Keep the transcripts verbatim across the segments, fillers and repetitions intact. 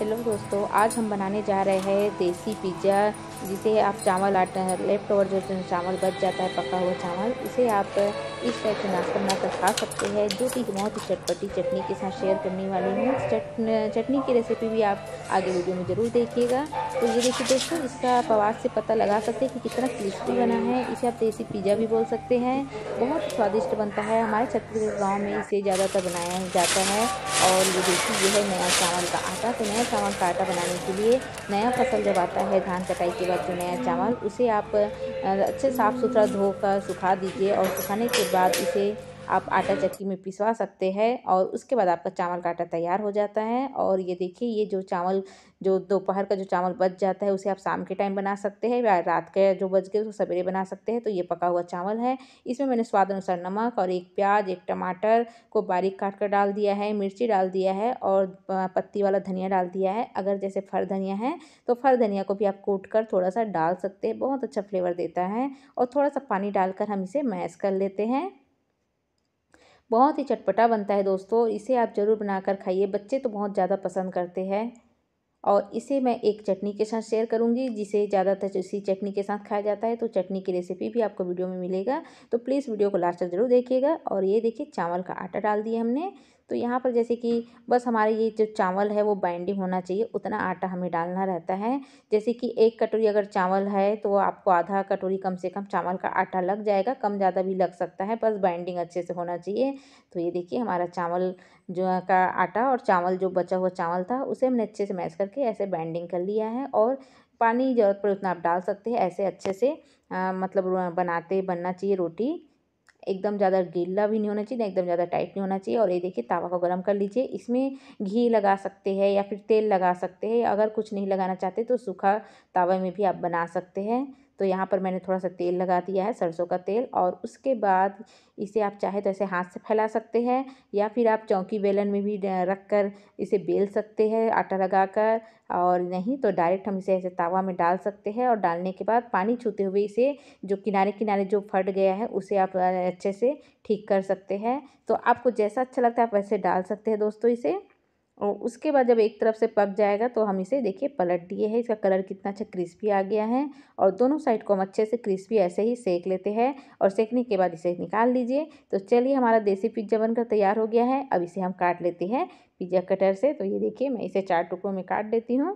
Hello दोस्तों, आज हम बनाने जा रहे हैं देसी पिज़्ज़ा। जिसे आप चावल आटा लेफ्ट ओवर जो चावल बच जाता है पका हुआ चावल, उसे आप इस टाइप से नाश्ता बनाकर खा सकते हैं, जो कि बहुत ही चटपटी चटनी के साथ शेयर करने वाली हूँ। चट चटनी की रेसिपी भी आप आगे वीडियो में ज़रूर देखिएगा। तो ये देखिए दोस्तों, इसका आप आवाज़ से पता लगा सकते हैं कि कितना क्रिस्पी बना है। इसे आप देसी पिज़्ज़ा भी बोल सकते हैं। बहुत स्वादिष्ट बनता है। हमारे छत्तीसगढ़ गाँव में इसे ज़्यादातर बनाया जाता है। और ये देखिए, ये है नया चावल का आटा। तो नया चावल का आटा बनाने के लिए नया फसल जब आता है धान कटाई के बाद, जो नया चावल, उसे आप अच्छे साफ़ सुथरा धोकर सुखा दीजिए। और सुखाने के बाद इसे आप आटा चक्की में पिसवा सकते हैं और उसके बाद आपका चावल का आटा तैयार हो जाता है। और ये देखिए, ये जो चावल जो दोपहर का जो चावल बच जाता है उसे आप शाम के टाइम बना सकते हैं, या रात के जो बच गए उसको सवेरे बना सकते हैं। तो ये पका हुआ चावल है। इसमें मैंने स्वाद अनुसार नमक और एक प्याज, एक टमाटर को बारीक काट कर डाल दिया है, मिर्ची डाल दिया है और पत्ती वाला धनिया डाल दिया है। अगर जैसे फर धनिया है तो फर धनिया को भी आप कूट कर थोड़ा सा डाल सकते हैं, बहुत अच्छा फ्लेवर देता है। और थोड़ा सा पानी डालकर हम इसे मैश कर लेते हैं। बहुत ही चटपटा बनता है दोस्तों, इसे आप ज़रूर बनाकर खाइए। बच्चे तो बहुत ज़्यादा पसंद करते हैं। और इसे मैं एक चटनी के साथ शेयर करूंगी, जिसे ज़्यादातर इसी चटनी के साथ खाया जाता है। तो चटनी की रेसिपी भी आपको वीडियो में मिलेगा, तो प्लीज़ वीडियो को लास्ट तक जरूर देखिएगा। और ये देखिए, चावल का आटा डाल दिया हमने। तो यहाँ पर जैसे कि बस हमारे ये जो चावल है वो बाइंडिंग होना चाहिए, उतना आटा हमें डालना रहता है। जैसे कि एक कटोरी अगर चावल है तो आपको आधा कटोरी कम से कम चावल का आटा लग जाएगा, कम ज़्यादा भी लग सकता है, बस बाइंडिंग अच्छे से होना चाहिए। तो ये देखिए, हमारा चावल जो का आटा और चावल जो बचा हुआ चावल था उसे हमने अच्छे से मैश करके ऐसे बाइंडिंग कर लिया है। और पानी ज़रूरत पड़े उतना आप डाल सकते हैं। ऐसे अच्छे से आ, मतलब बनाते बनना चाहिए रोटी। एकदम ज़्यादा गीला भी नहीं होना चाहिए, ना एकदम ज़्यादा टाइट नहीं होना चाहिए। और ये देखिए, तावा को गरम कर लीजिए। इसमें घी लगा सकते हैं या फिर तेल लगा सकते हैं। अगर कुछ नहीं लगाना चाहते तो सूखा तावा में भी आप बना सकते हैं। तो यहाँ पर मैंने थोड़ा सा तेल लगा दिया है, सरसों का तेल। और उसके बाद इसे आप चाहे तो ऐसे हाथ से फैला सकते हैं, या फिर आप चौकी बेलन में भी रख कर इसे बेल सकते हैं आटा लगाकर। और नहीं तो डायरेक्ट हम इसे ऐसे तावा में डाल सकते हैं। और डालने के बाद पानी छूते हुए इसे जो किनारे किनारे जो फट गया है उसे आप अच्छे से ठीक कर सकते हैं। तो आपको जैसा अच्छा लगता है आप वैसे डाल सकते हैं दोस्तों इसे। और उसके बाद जब एक तरफ से पक जाएगा तो हम इसे देखिए पलट दिए हैं। इसका कलर कितना अच्छा क्रिस्पी आ गया है। और दोनों साइड को हम अच्छे से क्रिस्पी ऐसे ही सेक लेते हैं। और सेकने के बाद इसे निकाल लीजिए। तो चलिए, हमारा देसी पिज्ज़ा बनकर तैयार हो गया है। अब इसे हम काट लेते हैं पिज्ज़ा कटर से। तो ये देखिए, मैं इसे चार टुकड़ों में काट देती हूँ।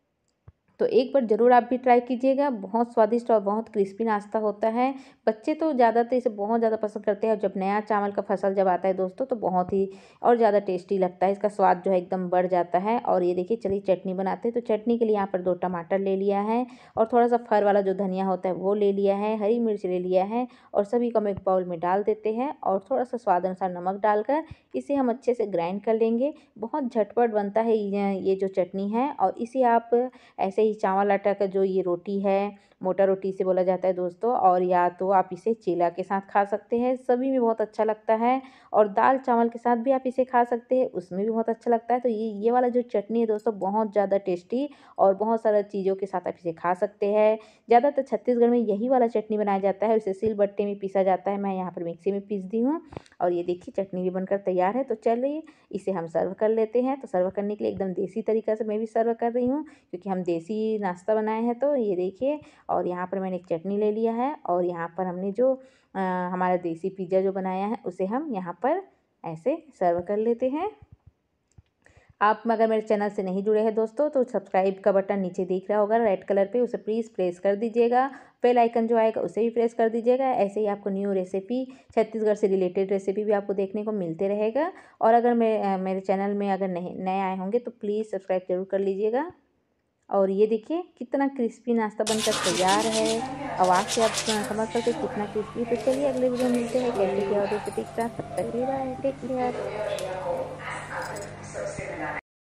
तो एक बार ज़रूर आप भी ट्राई कीजिएगा। बहुत स्वादिष्ट और बहुत क्रिस्पी नाश्ता होता है। बच्चे तो ज़्यादातर इसे बहुत ज़्यादा पसंद करते हैं। और जब नया चावल का फसल जब आता है दोस्तों, तो बहुत ही और ज़्यादा टेस्टी लगता है। इसका स्वाद जो है एकदम बढ़ जाता है। और ये देखिए, चलिए चटनी बनाते हैं। तो चटनी के लिए यहाँ पर दो टमाटर ले लिया है, और थोड़ा सा फर वाला जो धनिया होता है वो ले लिया है, हरी मिर्च ले लिया है। और सभी को हम एक बाउल में डाल देते हैं। और थोड़ा सा स्वाद अनुसार नमक डालकर इसे हम अच्छे से ग्राइंड कर लेंगे। बहुत झटपट बनता है ये जो चटनी है। और इसे आप ऐसे ही चावल आटा का जो ये रोटी है, मोटा रोटी से बोला जाता है दोस्तों, और या तो आप इसे चीला के साथ खा सकते हैं, सभी में बहुत अच्छा लगता है। और दाल चावल के साथ भी आप इसे खा सकते हैं, उसमें भी बहुत अच्छा लगता है। तो ये ये वाला जो चटनी है दोस्तों, बहुत ज़्यादा टेस्टी और बहुत सारा चीज़ों के साथ आप इसे खा सकते हैं। ज़्यादातर छत्तीसगढ़ में यही वाला चटनी बनाया जाता है, उसे सिलबट्टे में पीसा जाता है। मैं यहाँ पर मिक्सी में पीस दी हूँ। और ये देखिए, चटनी भी बनकर तैयार है। तो चलिए इसे हम सर्व कर लेते हैं। तो सर्व करने के लिए एकदम देसी तरीक़ा से मैं भी सर्व कर रही हूँ, क्योंकि हम देसी नाश्ता बनाए हैं। तो ये देखिए, और यहाँ पर मैंने एक चटनी ले लिया है। और यहाँ पर हमने जो आ, हमारा देसी पिज़्ज़ा जो बनाया है उसे हम यहाँ पर ऐसे सर्व कर लेते हैं। आप अगर मेरे चैनल से नहीं जुड़े हैं दोस्तों, तो सब्सक्राइब का बटन नीचे दिख रहा होगा रेड कलर पे, उसे प्लीज़ प्रेस कर दीजिएगा। बेल आइकन जो आएगा उसे भी प्रेस कर दीजिएगा। ऐसे ही आपको न्यू रेसिपी, छत्तीसगढ़ से रिलेटेड रेसिपी भी आपको देखने को मिलते रहेगा। और अगर मैं मेरे चैनल में अगर नहीं नए आए होंगे तो प्लीज़ सब्सक्राइब जरूर कर लीजिएगा। और ये देखिए, कितना क्रिस्पी नाश्ता बनकर तैयार है। आवाज़ से आप समझ सकते हैं कितना क्रिस्पी। तो चलिए, अगले वीडियो में मिलते हैं एक ऐसे ही और रेसिपी के साथ। तब तक के लिए बाय, टेक केयर।